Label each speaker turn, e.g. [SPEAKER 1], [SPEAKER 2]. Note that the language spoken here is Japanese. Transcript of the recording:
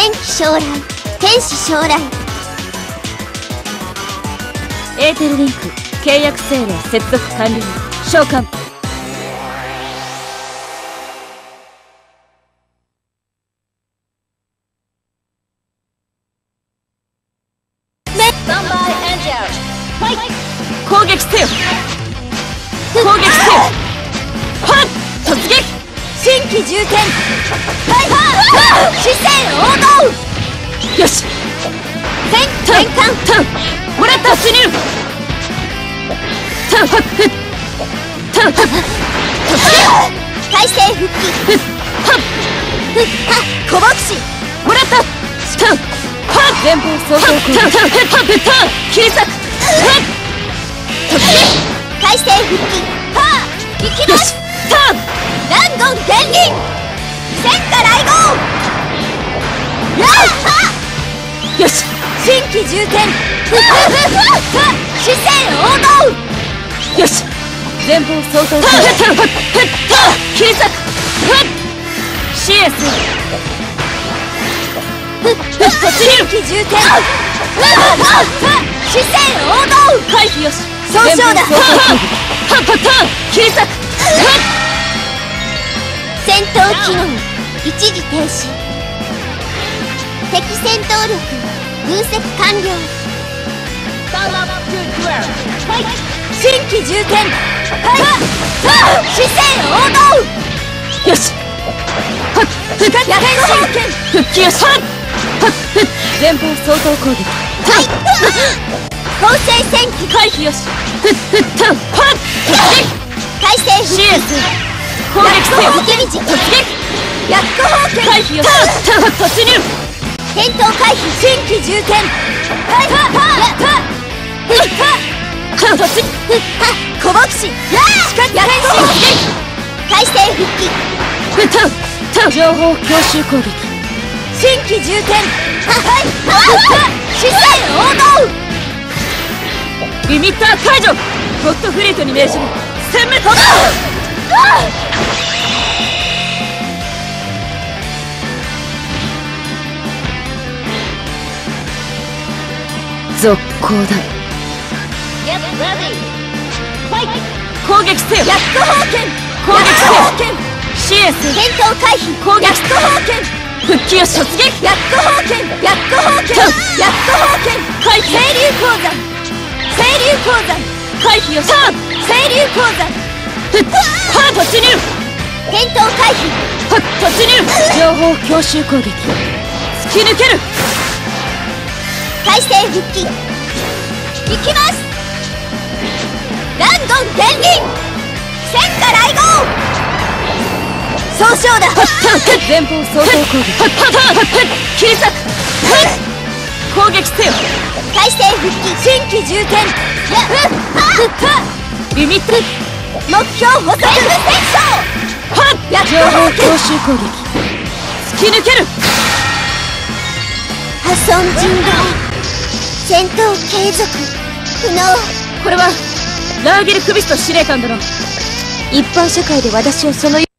[SPEAKER 1] 天気将来、天使将来。
[SPEAKER 2] エーテルリンク契約精霊接続完了。召喚。攻撃せよ。攻撃せよ。はっ突撃。
[SPEAKER 1] 新規重点。視線応答。
[SPEAKER 2] よし。
[SPEAKER 1] 転換。
[SPEAKER 2] もらった突入。
[SPEAKER 1] 体勢復帰。小牧師。
[SPEAKER 2] もらった。前方相当攻撃。切り裂く。
[SPEAKER 1] 体勢復帰。行きます。ランドン伝輪。戦火来号。
[SPEAKER 2] よし。
[SPEAKER 1] 新規重点。視線応答。
[SPEAKER 2] よし。前方相当攻撃。切り裂く。シエス。
[SPEAKER 1] 新規重点。視線応答。
[SPEAKER 2] 回避よし。
[SPEAKER 1] 総称だ。
[SPEAKER 2] 切り裂く。
[SPEAKER 1] 戦闘機能一時停止。敵戦闘力分析完了。新規重点。視線応答。
[SPEAKER 2] よし。復帰よし。前方相当攻撃。
[SPEAKER 1] 構成戦機。
[SPEAKER 2] 回避よし。
[SPEAKER 1] 体勢復帰。
[SPEAKER 2] シエス。攻撃せよ。
[SPEAKER 1] 突撃。薬庫砲剣。
[SPEAKER 2] 回避よし。突入。
[SPEAKER 1] 転倒回避。新規重点。小牧師。体勢復帰。
[SPEAKER 2] 情報強襲攻撃。
[SPEAKER 1] 新規重点。視線応答。
[SPEAKER 2] リミッター解除。ゴッドフリートに命じる。殲滅。続行だ。攻撃せよ。
[SPEAKER 1] 薬庫砲剣。
[SPEAKER 2] 攻撃せよ。シエス。
[SPEAKER 1] 転倒回避。
[SPEAKER 2] 攻撃。
[SPEAKER 1] 薬庫砲剣。
[SPEAKER 2] 復帰よし。突撃。
[SPEAKER 1] 薬庫砲剣。薬庫砲剣。薬庫砲剣。
[SPEAKER 2] 回避。
[SPEAKER 1] 清流鉱山。清流鉱山。
[SPEAKER 2] 回避よし。
[SPEAKER 1] 清流鉱山。
[SPEAKER 2] 突入。
[SPEAKER 1] 転倒回避。
[SPEAKER 2] 突入。情報強襲攻撃。突き抜ける。
[SPEAKER 1] 体勢復帰。行きます。ランドン伝輪。戦火来号。総称だ。
[SPEAKER 2] 前方相当攻撃。切り裂く。攻撃せよ。
[SPEAKER 1] 体勢復帰。新規重点。
[SPEAKER 2] リミット。
[SPEAKER 1] 目標捕捉戦争。
[SPEAKER 2] 情報強襲攻撃。突き抜ける。
[SPEAKER 1] 破損人道。戦闘継続不能。
[SPEAKER 2] これはラーゲル・クビスト司令官殿。
[SPEAKER 1] 一般社会で私をその